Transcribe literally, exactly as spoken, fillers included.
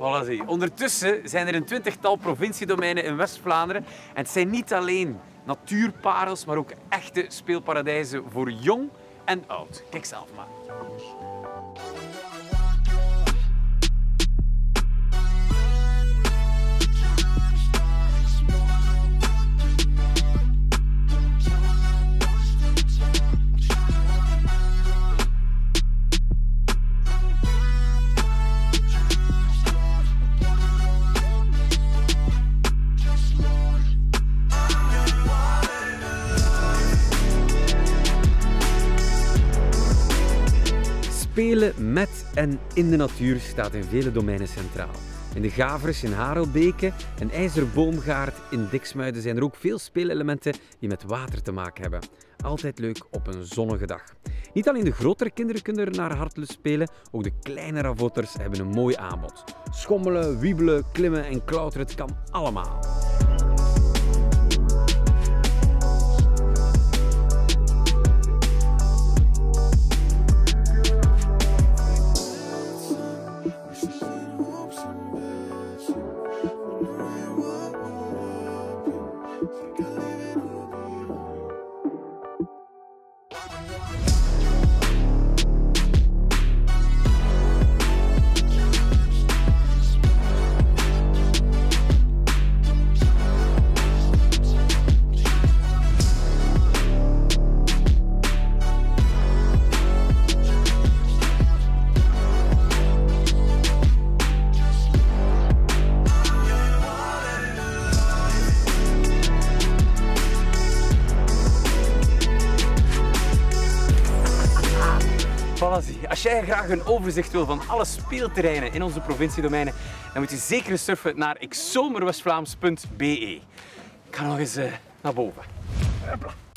Voilà, zie. Ondertussen zijn er een twintigtal provinciedomeinen in West-Vlaanderen. En het zijn niet alleen natuurparels, maar ook echte speelparadijzen voor jong en oud. Kijk zelf maar. Spelen met en in de natuur staat in vele domeinen centraal. In de Gavres in Harelbeke en IJzerboomgaard in Diksmuiden zijn er ook veel speelelementen die met water te maken hebben. Altijd leuk op een zonnige dag. Niet alleen de grotere kinderen kunnen er naar hartelust spelen, ook de kleine ravotters hebben een mooi aanbod. Schommelen, wiebelen, klimmen en klauteren, het kan allemaal. Als jij graag een overzicht wil van alle speelterreinen in onze provinciedomeinen, dan moet je zeker eens surfen naar ik zomer west vlaams punt be. Ik ga nog eens uh, naar boven. Hopla.